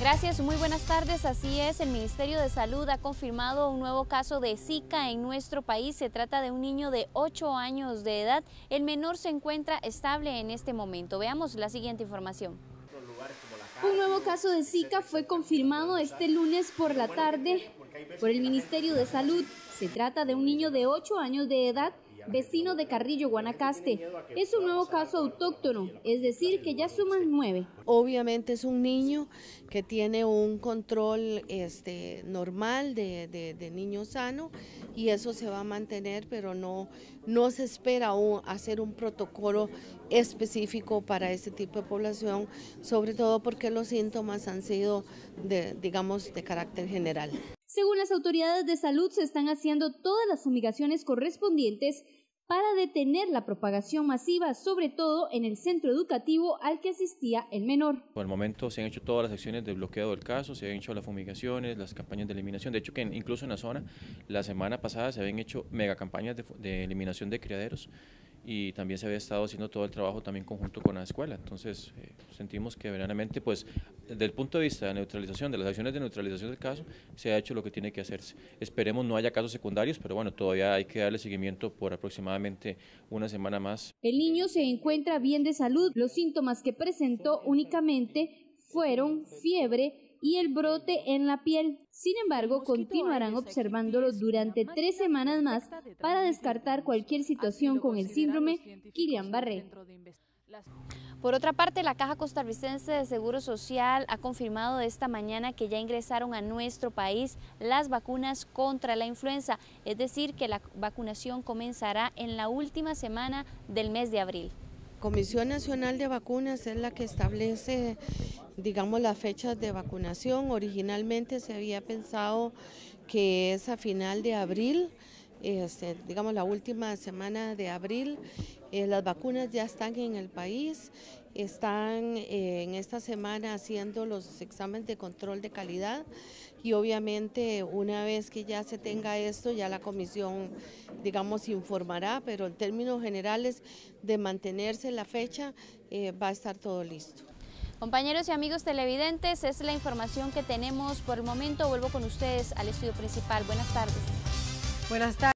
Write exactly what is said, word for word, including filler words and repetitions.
Gracias, muy buenas tardes. Así es, el Ministerio de Salud ha confirmado un nuevo caso de Zika en nuestro país. Se trata de un niño de ocho años de edad. El menor se encuentra estable en este momento. Veamos la siguiente información. Un nuevo caso de Zika fue confirmado este lunes por la tarde por el Ministerio de Salud. Se trata de un niño de ocho años de edad, vecino de Carrillo, Guanacaste. Es un nuevo caso autóctono, es decir, que ya suman nueve. Obviamente es un niño que tiene un control este, normal de, de, de niño sano y eso se va a mantener, pero no, no se espera aún hacer un protocolo específico para este tipo de población, sobre todo porque los síntomas han sido, de, digamos, de carácter general. Según las autoridades de salud, se están haciendo todas las fumigaciones correspondientes para detener la propagación masiva, sobre todo en el centro educativo al que asistía el menor. Por el momento se han hecho todas las acciones de bloqueo del caso, se han hecho las fumigaciones, las campañas de eliminación. De hecho, que incluso en la zona, la semana pasada se habían hecho mega campañas de, de eliminación de criaderos y también se había estado haciendo todo el trabajo también conjunto con la escuela. Entonces, eh, sentimos que verdaderamente, pues, desde el punto de vista de neutralización, de las acciones de neutralización del caso, se ha hecho lo que tiene que hacerse. Esperemos no haya casos secundarios, pero bueno, todavía hay que darle seguimiento por aproximadamente una semana más. El niño se encuentra bien de salud. Los síntomas que presentó únicamente fueron fiebre y el brote en la piel. Sin embargo, continuarán observándolo durante tres semanas más para descartar cualquier situación con el síndrome Guillain-Barré. Por otra parte, la Caja Costarricense de Seguro Social ha confirmado esta mañana que ya ingresaron a nuestro país las vacunas contra la influenza, es decir, que la vacunación comenzará en la última semana del mes de abril. Comisión Nacional de Vacunas es la que establece, digamos, las fechas de vacunación. Originalmente se había pensado que es a final de abril, este, digamos la última semana de abril. Eh, las vacunas ya están en el país, están eh, en esta semana haciendo los exámenes de control de calidad y obviamente una vez que ya se tenga esto ya la comisión, digamos, informará, pero en términos generales de mantenerse la fecha eh, va a estar todo listo. Compañeros y amigos televidentes, es la información que tenemos por el momento. Vuelvo con ustedes al estudio principal. Buenas tardes. Buenas tardes.